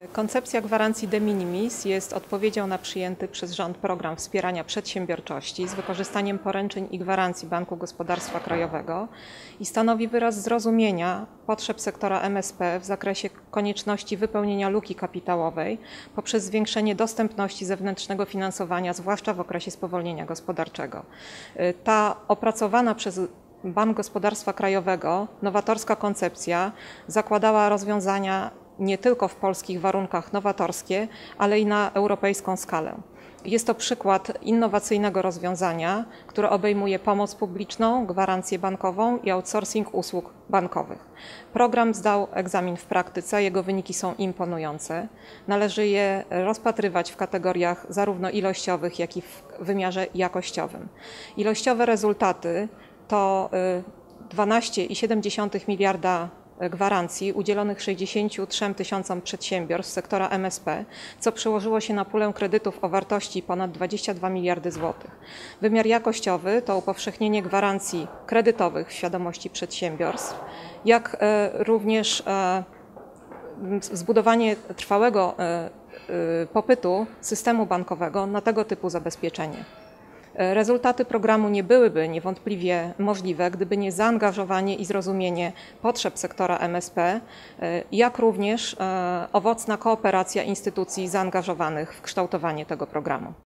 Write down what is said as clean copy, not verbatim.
Koncepcja gwarancji de minimis jest odpowiedzią na przyjęty przez rząd program wspierania przedsiębiorczości z wykorzystaniem poręczeń i gwarancji Banku Gospodarstwa Krajowego i stanowi wyraz zrozumienia potrzeb sektora MSP w zakresie konieczności wypełnienia luki kapitałowej poprzez zwiększenie dostępności zewnętrznego finansowania, zwłaszcza w okresie spowolnienia gospodarczego. Ta opracowana przez Bank Gospodarstwa Krajowego nowatorska koncepcja zakładała rozwiązania nie tylko w polskich warunkach nowatorskie, ale i na europejską skalę. Jest to przykład innowacyjnego rozwiązania, które obejmuje pomoc publiczną, gwarancję bankową i outsourcing usług bankowych. Program zdał egzamin w praktyce, jego wyniki są imponujące. Należy je rozpatrywać w kategoriach zarówno ilościowych, jak i w wymiarze jakościowym. Ilościowe rezultaty to 12,7 miliarda gwarancji udzielonych 63 tysiącom przedsiębiorstw sektora MSP, co przełożyło się na pulę kredytów o wartości ponad 22 miliardy złotych. Wymiar jakościowy to upowszechnienie gwarancji kredytowych w świadomości przedsiębiorstw, jak również zbudowanie trwałego popytu systemu bankowego na tego typu zabezpieczenie. Rezultaty programu nie byłyby niewątpliwie możliwe, gdyby nie zaangażowanie i zrozumienie potrzeb sektora MSP, jak również owocna kooperacja instytucji zaangażowanych w kształtowanie tego programu.